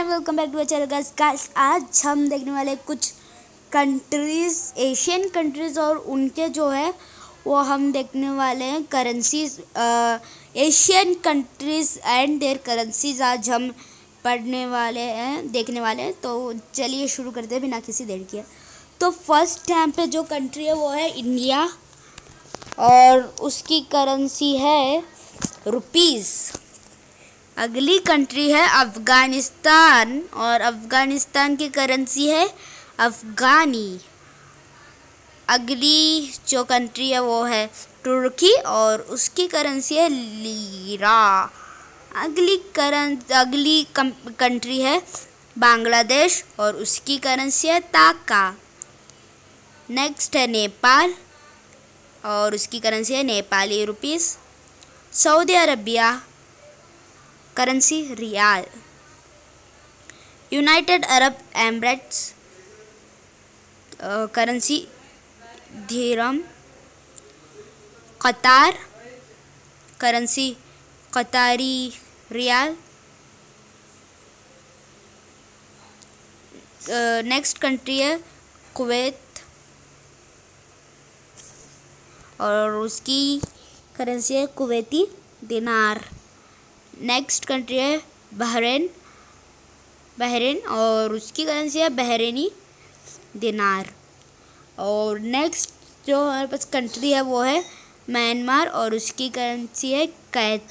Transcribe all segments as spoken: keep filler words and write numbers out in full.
And welcome back to our channel guys. Guys आज हम देखने वाले कुछ कंट्रीज़, एशियन कंट्रीज़ और उनके जो है वो हम देखने वाले हैं currencies, Asian countries and their currencies आज हम पढ़ने वाले हैं, देखने वाले हैं। तो चलिए शुरू करते हैं बिना किसी देर के। तो फर्स्ट टाइम पे जो कंट्री है वो है इंडिया और उसकी करेंसी है रुपीज़। अगली कंट्री है अफ़गानिस्तान और अफ़गानिस्तान की करेंसी है अफ़गानी। अगली जो कंट्री है वो है तुर्की और उसकी करेंसी है लीरा। अगली करन अगली कंट्री है बांग्लादेश और उसकी करेंसी है ताका। नेक्स्ट है नेपाल और उसकी करेंसी है Nepali rupees. Saudi Arabia currency riyal. United Arab Emirates currency dirham. Qatar currency Qatari riyal. Next country है कुवैत और उसकी करेंसी है कुवैती दिनार। नेक्स्ट कंट्री है बहरीन बहरीन और उसकी करेंसी है बहरीनी दिनार। और नेक्स्ट जो हमारे पास कंट्री है वो है म्यांमार और उसकी करेंसी है कैत।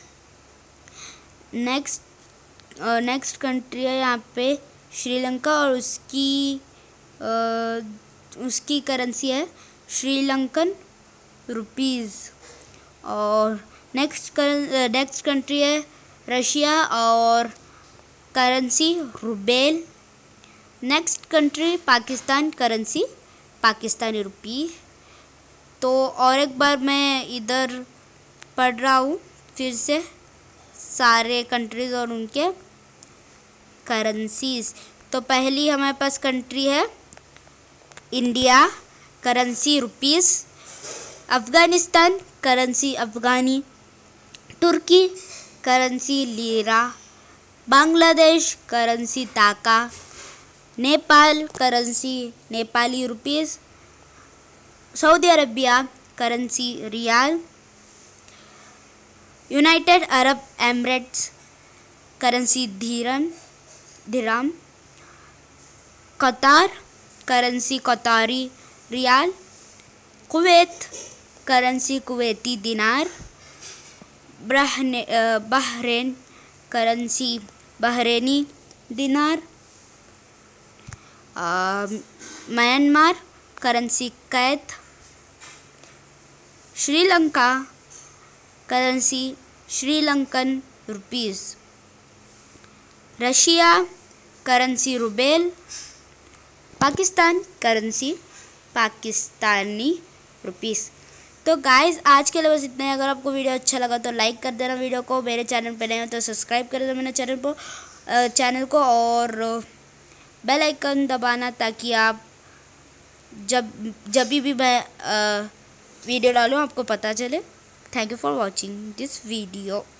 नेक्स्ट नेक्स्ट कंट्री है यहाँ पे श्रीलंका और उसकी आ, उसकी करेंसी है श्रीलंकन रुपीज़। और नेक्स्ट नेक्स्ट कंट्री है रशिया और currency ruble. Next country Pakistan, currency Pakistani rupee. तो और एक बार मैं इधर पढ़ रहा हूँ फिर से सारे कंट्रीज़ और उनके करेंसीज। तो पहली हमारे पास कंट्री है India, currency rupees. Afghanistan currency afghani. तुर्की currency lira. Bangladesh currency taka. Nepal currency Nepali rupees. Saudi Arabia currency riyal. United Arab Emirates currency धीरन dirham. Qatar currency Qatari riyal. Kuwait currency Kuwaiti dinar. Bahrain currency Bahraini dinar. Myanmar currency kyat. Sri Lanka currency Sri Lankan rupees. Russia currency ruble. Pakistan currency Pakistani rupees. तो guys आज के लिए बस इतना है। अगर आपको वीडियो अच्छा लगा तो लाइक कर देना वीडियो को। मेरे चैनल पे नए हो तो सब्सक्राइब कर देना मेरे चैनल को चैनल को और बेल आइकन दबाना ताकि आप जब जब भी मैं वीडियो डालूँ आपको पता चले। Thank you for watching this video.